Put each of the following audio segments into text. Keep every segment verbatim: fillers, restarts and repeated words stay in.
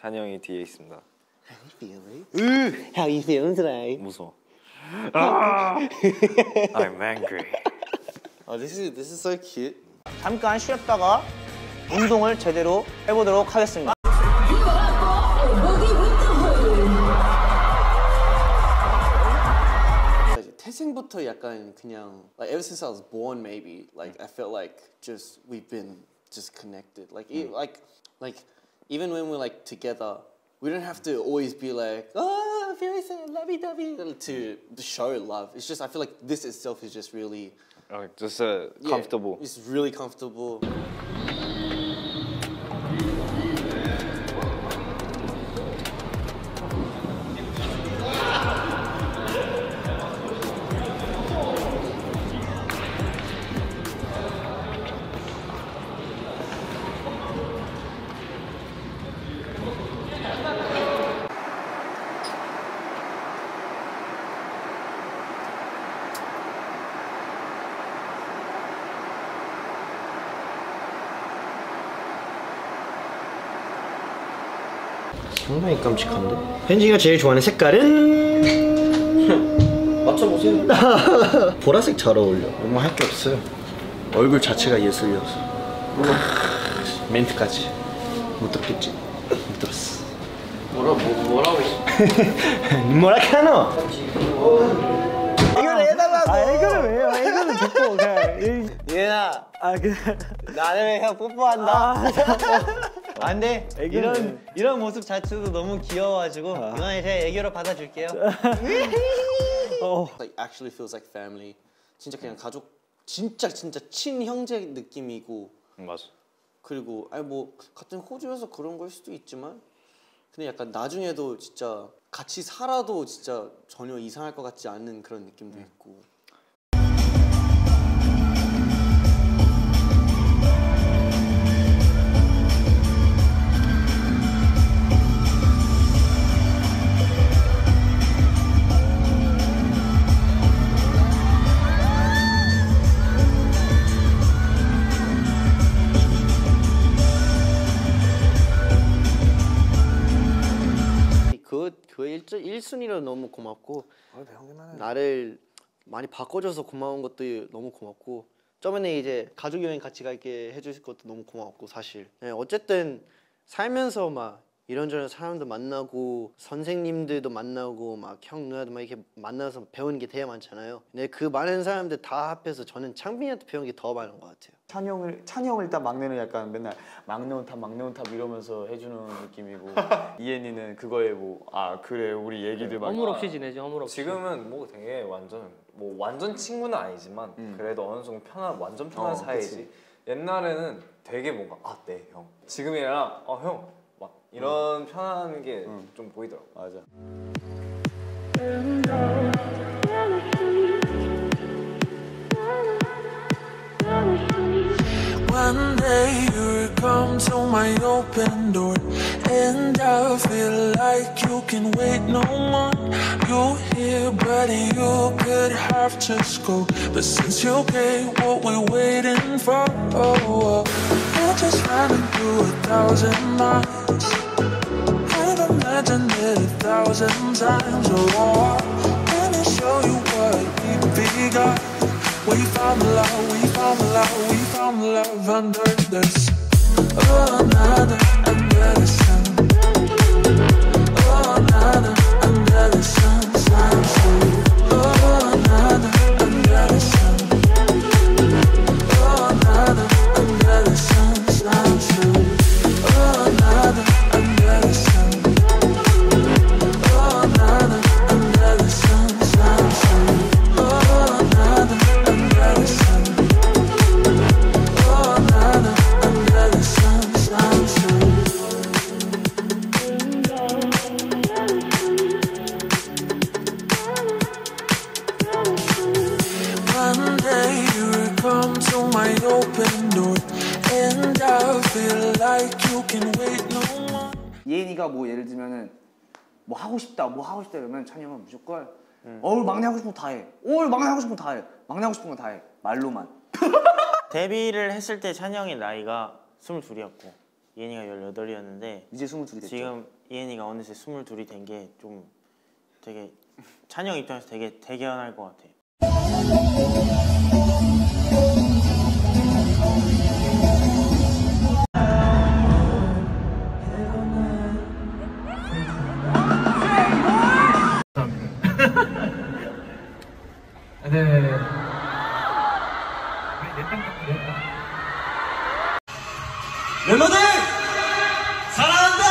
찬이 형이 뒤에 있습니다. How you feeling? How you feeling today? 무서워. 아! I'm angry. Oh, this is this is so cute. 잠깐 쉬었다가 운동을 제대로 해보도록 하겠습니다. 태생부터 약간 그냥 like ever since I was born maybe like I felt like just we've been just connected like mm. like like even when we're like together we don't have to always be like oh very lovey-dovey to show love. It's just I feel like this itself is just really uh, just uh, comfortable. Yeah, it's really comfortable. 상당히 깜찍한데? 현진이가 제일 좋아하는 색깔은? 맞춰보세요. 보라색 잘 어울려. 너무 할 게 없어요. 얼굴 자체가 예술이어서. 멘트까지 못 들었겠지? 못 들었어. 뭐라, 뭐, 뭐라고? 뭐라 카노? 이거를 해달라고. 아 이거를 왜요? 이거는 듣고 그냥. 얘나. 아 그. 나는 그냥 뽀뽀한다. 안 돼. 이런 이런 모습 자체도 너무 귀여워가지고 아. 이번에 제가 애교로 받아줄게요. Like actually feels like family. 진짜 그냥 가족, 진짜 진짜 친형제 느낌이고. 응, 맞아. 그리고 아니 뭐 같은 호주여서 그런 걸 수도 있지만, 근데 약간 나중에도 진짜 같이 살아도 진짜 전혀 이상할 것 같지 않은 그런 느낌도 응. 있고. 그 일, 일순위로 너무 고맙고 어, 나를 많이 바꿔줘서 고마운 것도 너무 고맙고 저번에 이제 가족 여행 같이 갈게 해주실 것도 너무 고맙고 사실 네, 어쨌든 살면서 막 이런저런 사람도 만나고 선생님들도 만나고 막 형 누나도 막 이렇게 만나서 배우는 게 되게 많잖아요. 근데 그 많은 사람들 다 합해서 저는 창빈이한테 배운 게 더 많은 것 같아요. 찬이 형을 찬이 형을 일단 막내는 약간 맨날 막내 온탑 막내 온탑 이러면서 해주는 느낌이고 이엔이는 그거에 뭐 아 그래 우리 얘기들 막 허물 없이 지내지 허물 없이. 지금은 뭐 되게 완전 뭐 완전 친구는 아니지만 음. 그래도 어느 정도 편한 완전 편한 어, 사이지. 그치. 옛날에는 되게 뭔가 아 네 형. 지금이랑 어 형 막 이런 음. 편한 게 좀 음. 보이더라고. 맞아. One day you'll come to my open door, and I feel like you can wait no more. You're here, but you could have just go. But since you came, what we're waiting for? Oh, oh. We're just running through a thousand miles. I've imagined it a thousand times. Oh, let me show you what we got. We found love, we found love, we found love under this. Oh, another under the sun. Oh, another under the sun, sun, sun. Oh, another under the sun. Oh, another under the sun, sun, sun. Oh, another under the sun. Oh, another under the sun, sun, sun. Oh, another. 이엔이가 뭐 예를 들면은 뭐 하고 싶다 뭐 하고 싶다 이러면 찬이 형은 무조건 음. 어우 막내 하고 싶은 거 다 해. 어우 막내 하고 싶은 거 다 해. 막내 하고 싶은 거 다 해. 말로만. 데뷔를 했을 때 찬이 형의 나이가 스물둘이었고 예은이가 열여덟이었는데 이제 스물둘이 됐죠. 지금 예은이가 어느새 스물둘이 된 게 좀 되게 찬이 형 입장에서 되게 대견할 것 같아. 네. 멤버들 사랑한다.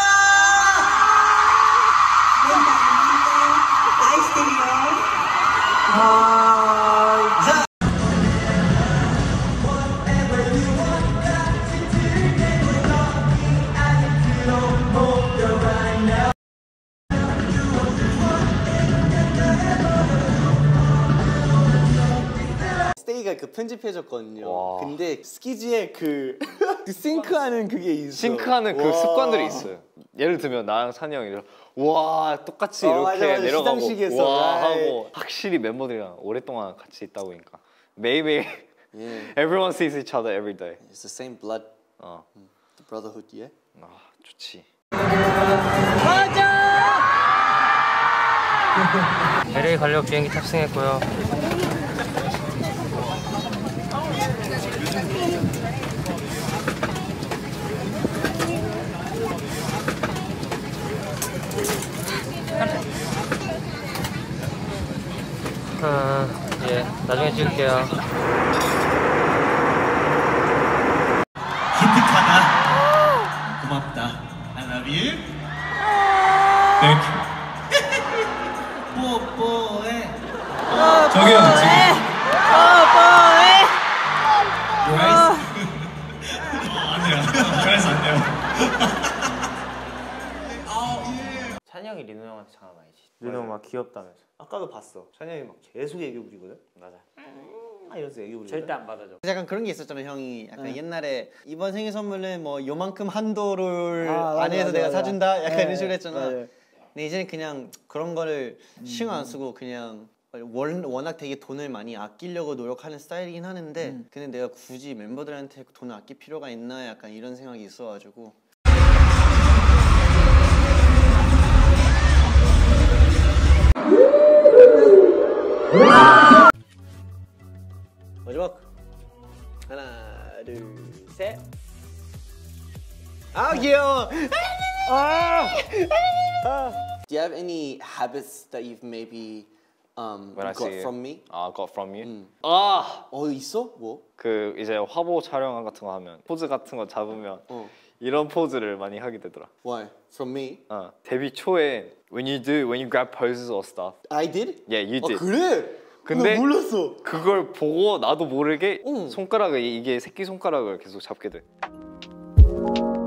스테이가 그 편집해줬거든요. 와. 근데 스키즈에 그, 그 싱크하는 그게 있어. 싱크하는 그 와. 습관들이 있어요. 예를 들면 나랑 산이 형이 와 똑같이 어, 이렇게 맞아, 맞아. 내려가고 시상식에서. 와 아이. 하고 확실히 멤버들이랑 오랫동안 같이 있다 보니까 매일매일 Yeah. everyone sees each other every day. It's the same blood, 어, the brotherhood, yeah. 아 좋지. 엘에이 가려고 비행기 탑승했고요. 아, 예, 나중에 찍을게요. 기특하다. 고맙다. I love you. Thank you. 뽀뽀해. 저기요 지금. 뽀뽀해. 안 돼요. 그래서 안 돼요. 찬이 형이 리노 형한테 장난 아니지. 리노 막 귀엽다면서. 아까도 봤어. 찬이 형이 막 계속 애교 부리거든. 맞아. 아 이러면서 애교 부리거든. 절대 안 받아줘. 약간 그런 게 있었잖아 형이. 약간 옛날에 이번 생일 선물은 뭐 요만큼 한도를 아, 맞아, 안에서 맞아, 내가 맞아. 사준다. 약간 네, 이런 식으로 했잖아. 맞아. 근데 이제는 그냥 그런 거를 신경 안 쓰고 그냥 원, 워낙 되게 돈을 많이 아끼려고 노력하는 스타일이긴 하는데 음. 근데 내가 굳이 멤버들한테 돈을 아낄 필요가 있나 약간 이런 생각이 있어가지고 마지막 하나 둘셋 아 귀여워. Do you have any habits that you've maybe um, When I got see from me? 아 got from you. 음. 아 어 있어? 뭐? 그 이제 화보 촬영 같은 거 하면 포즈 같은 거 잡으면 어. 이런 포즈를 많이 하게 되더라. Why? From me? 어 데뷔 초에 when you do when you grab poses or stuff. I did? Yeah, you did. 아 그래? 근데 나 몰랐어. 그걸 보고 나도 모르게 응. 손가락을 이게 새끼 손가락을 계속 잡게 돼.